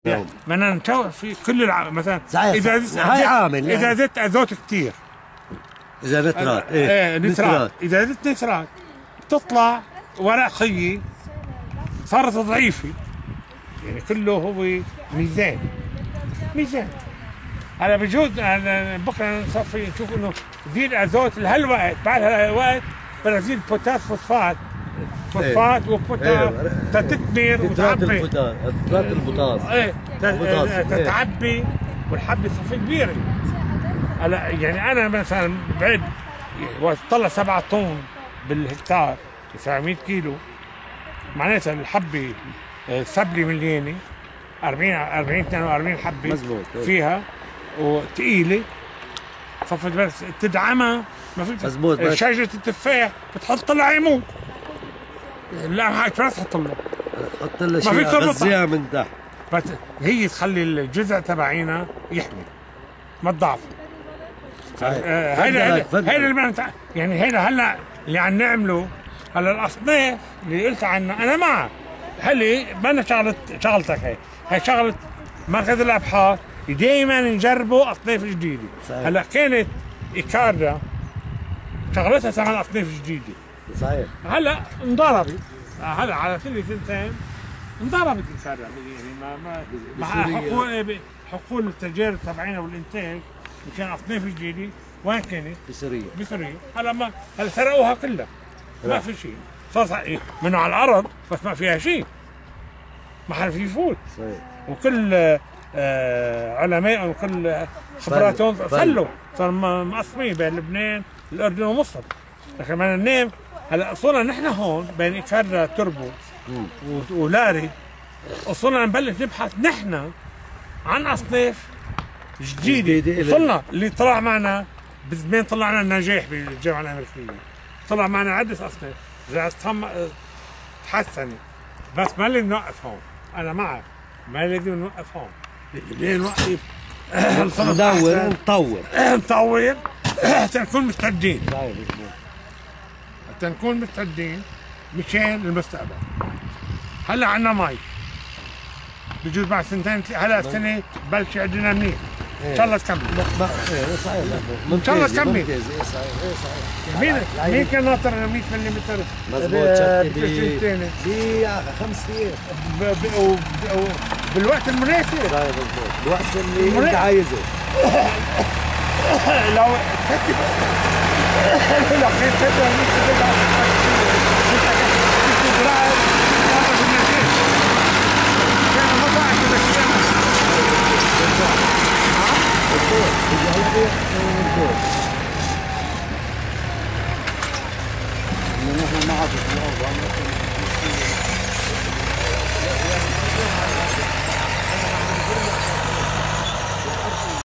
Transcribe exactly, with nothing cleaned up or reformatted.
يعني بدنا نشوف في كل العام مثلا صحيح اذا صحيح. هاي عامل اذا يعني. زدت ازوت كثير، اذا نترات ايه, ايه نترات. اذا زدت نترات بتطلع ورق خيي صارت ضعيفه، يعني كله هو ميزان ميزان. هلا بجوز بكره نصفي نشوف انه زيد ازوت لهالوقت، بعد هالوقت بدنا نزيد بوتاس فوسفات فوسفات ايه. وبوتاس ايه. تتكبر وتعبي نترات البوتاس ايه تتعبي والحبه صفي كبيره. هلا يعني انا مثلا بعد وقت طلع سبعة طن بالهكتار تسعمية كيلو، معناتها الحبه سبلي مليانه أربعين أربعين اثنين وأربعين حبه مزبوط فيها وثقيله، صفت بس تدعمها ما فيك. مزبوط. شجره التفاح بتحط طلع يموت، لا هاي راس حط له حط لها شيء غذيها من تحت، بس هي تخلي الجذع تبعينا يحمي ما تضعف. هيدا هيدا اللي يعني هيدا هلا اللي عم نعمله هلا الاصناف اللي قلت عنها انا معها. هلا بدنا شغله شغلتك هي هي شغله مركز الابحاث دائما نجربوا اصناف جديده. هلا كانت ايكاردا شغلتها ثمان اصناف جديده صحيح، هلا انضربت، هلا على كل سنتين انضربت ايكاردا، يعني ما ما مع حقول حقول التجارب تبعينا والانتاج مشان اصناف جديده. وين كانت؟ بسوريا بسوريا. هلا ما هلا سرقوها كلها ما في شيء، صار منه على الارض بس ما فيها شيء، ما حدا في يفوت. صحيح. وكل آه علماء وكل خبراتهم فلوا، صار مقسمين بين لبنان الاردن ومصر. لكن بدنا ننام هلا اصولنا نحن هون بين ايكاردا تربو ولاري، اصولنا نبلش نبحث نحن عن اصناف جديده. وصلنا اللي طلع معنا بزمان، طلعنا النجاح بالجامعه الامريكيه، طلع معنا عده اصناف رجعت تحسنت، بس ما لازم نوقف هون. انا معك ما لازم نوقف هون، ليه نوقف؟ ندور نطور نطور حتى نكون مستعدين، صحيح حتى نكون مستعدين مشان المستقبل. هلا عندنا مي بجوز بعد سنتين، هلا السنه بلش عندنا منيح ان شاء الله تكمل. ايه صحيح ان شاء الله تكمل. ايه صحيح ايه صحيح. مين مين كان ناطر مية ملم؟ مضبوط. ب خمس ايام بالوقت المناسب. صحيح مضبوط، الوقت اللي انت عايزه. لو لو نحن معك في الأرض